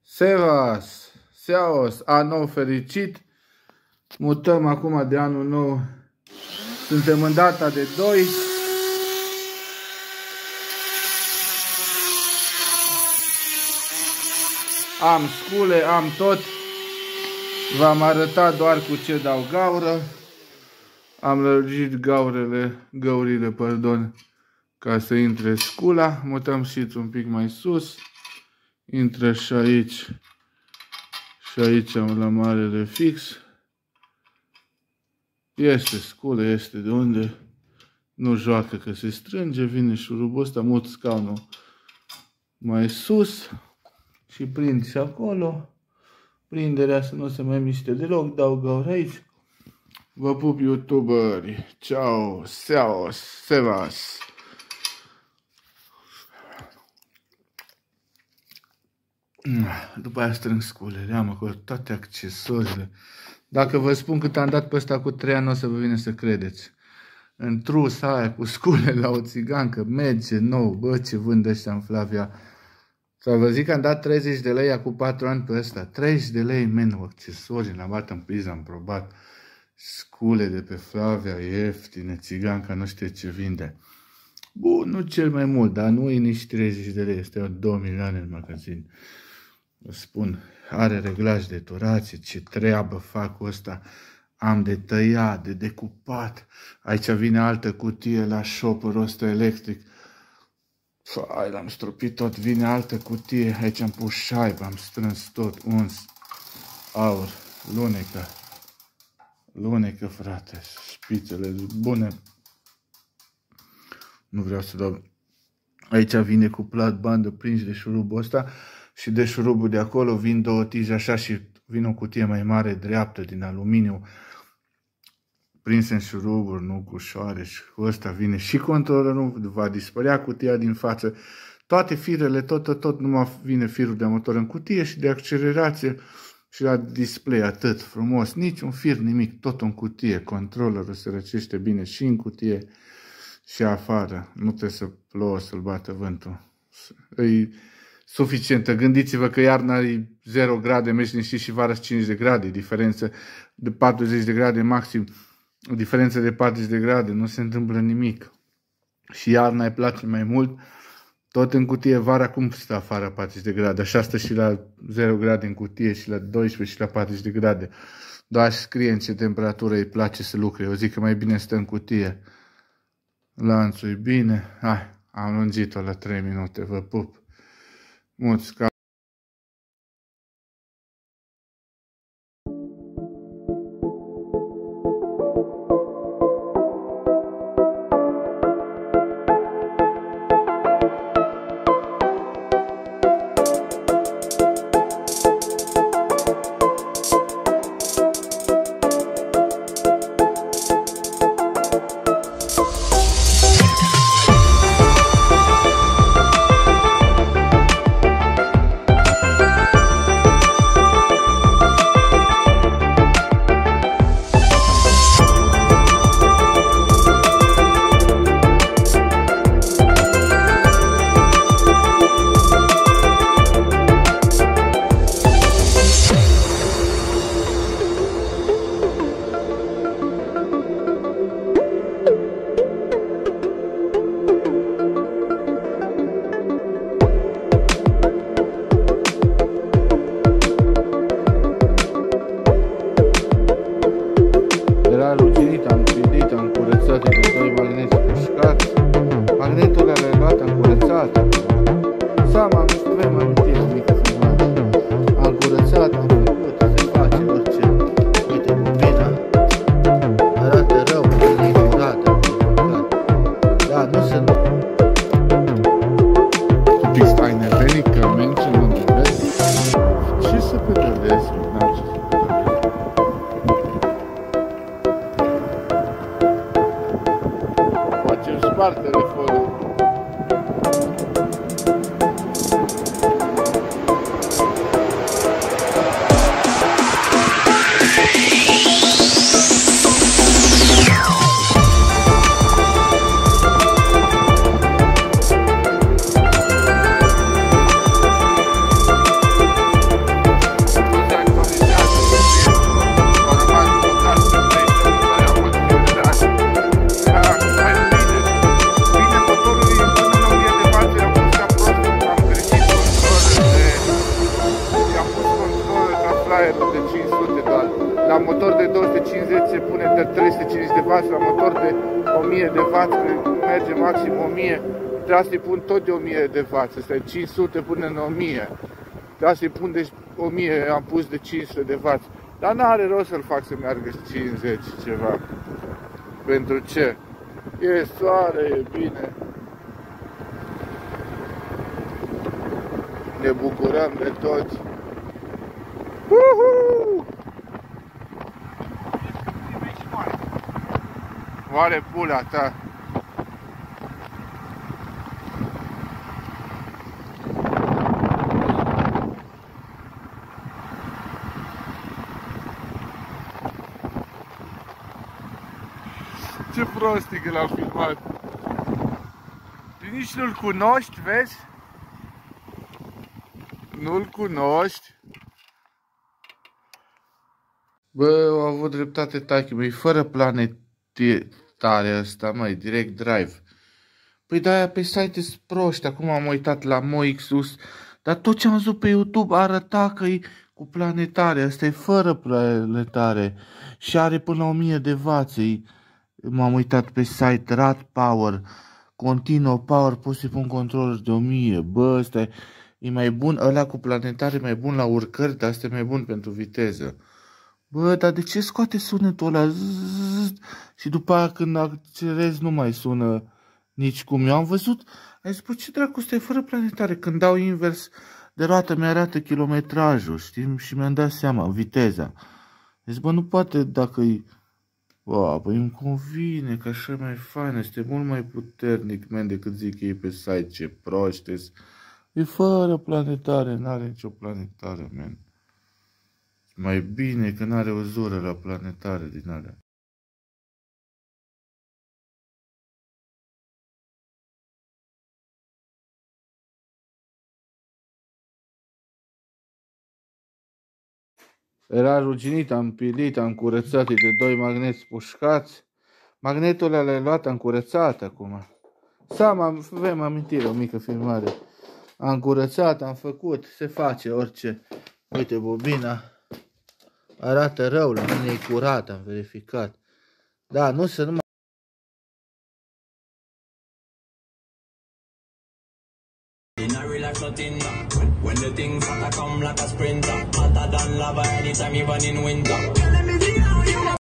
Servus, Servus, an nou fericit. Mutăm acum de anul nou. Suntem în data de 2. Am scule, am tot. V-am arătat doar cu ce dau gaură. Am lărgit găurile, pardon, ca să intre scula. Mutăm șițul un pic mai sus. Intră și aici. Și aici am la marele fix. Este sculă, este de unde nu joacă că se strânge. Vine șurubul ăsta, mut scaunul mai sus. Și prind și acolo. Prinderea să nu se mai miște deloc. Dau gaură aici. Vă pup, youtuberi. Ciao, servus, servus. După aia strâng sculele. Am acolo toate accesoriile. Dacă vă spun cât am dat pe ăsta cu 3 ani, o să vă vine să credeți. În trusa aia cu scule la o țigancă, merge nou. Bă, ce vând ăștia în Flavia. Sau vă zic că am dat 30 de lei acum 4 ani pe ăsta. 30 de lei, men, accesorii. L-am bat în priză, am probat. Scule de pe Flavia, ieftine, țiganca, nu știu ce vinde. Bun, nu cel mai mult, dar nu e nici 30 de lei. Este 2 milioane în magazin. Vă spun, are reglaj de turație, ce treabă fac cu ăsta. Am de tăiat, de decupat. Aici vine altă cutie la shopperul ăsta electric. Fai, l-am stropit tot, vine altă cutie. Aici am pus șaibă, am strâns tot, uns, aur, lunecă. Lunecă, frate, șpițele bune. Nu vreau să dau. Aici vine cu plat bandă prins de șurubul ăsta. Și de șurubul de acolo vin 2 tije așa și vine o cutie mai mare dreaptă din aluminiu. Prinse în șuruburi, nu cu șoare. Și cu ăsta vine și controllerul, va dispărea cutia din față. Toate firele, tot numai vine firul de motor în cutie și de accelerație și la display, atât frumos. Niciun fir, nimic, tot în cutie. Controllerul se răcește bine și în cutie și afară. Nu trebuie să plouă, să-l bată vântul. E suficientă. Gândiți-vă că iarna e 0 grade, mergi niște și vara 5 de grade. Diferență de 40 de grade maxim. O diferență de 40 de grade. Nu se întâmplă nimic. Și iarna îi place mai mult. Tot în cutie. Vara cum stă afară 40 de grade? Așa stă și la 0 grade în cutie și la 12 și la 40 de grade. Doar scrie în ce temperatură îi place să lucre. Eu zic că mai bine stă în cutie. Lanțul e bine. Hai, am lungit-o la 3 minute. Vă pup. Mulți ca telefonul. aia nu de 500 doar. La motor de 250 se pune de 350 de W, la motor de 1000 de W, merge maxim 1000, trebuie să-i pun tot de 1000 de W, ăsta e 500 până în 1000. Trebuie să-i pun de 1000, am pus de 500 de W. Dar n-are rost să-l fac să meargă 50 ceva. Pentru ce? E soare, e bine. Ne bucurăm de toți. Uhu! Oare pula ta? Ce prostii că l-am filmat. Nici nu-l cunoști, vezi? Nu-l cunoști. Bă, au avut dreptate taică, măi, fără planetare ăsta, măi, direct drive. Păi de-aia pe site-s proști, acum am uitat la MoXus, dar tot ce am văzut pe YouTube arăta că e cu planetare, ăsta e fără planetare și are până la 1000 de W. M-am uitat pe site, Rad Power, Continuo Power, pot să-i pun controller de 1000, bă, ăsta e mai bun, ăla cu planetare e mai bun la urcări, dar ăsta e mai bun pentru viteză. Bă, dar de ce scoate sunetul ăla și după aia când accelerezi nu mai sună nici cum? Eu am văzut, ai zis, bă, ce dracu, ăsta e fără planetare, când dau invers de roată mi-arată kilometrajul, știi, și mi-am dat seama, viteza. Deci, bă, nu poate dacă e... Bă, păi îmi convine, că așa e mai fain, este mult mai puternic, man, decât zic ei pe site, ce proști. E fără planetare, n-are nicio planetare, man. Mai bine că n-are o zură la planetare din alea. Era ruginit, am pilit, am curățat de 2 magneți pușcați. Magnetul ăla l-ai luat, am curățat acum. Avem amintire, o mică filmare. Am curățat, am făcut, se face orice. Uite, bobina arată rău, la mine e curat, am verificat. Da, nu se numai... When the things start to come like a sprinter, hotter than lava anytime even in winter.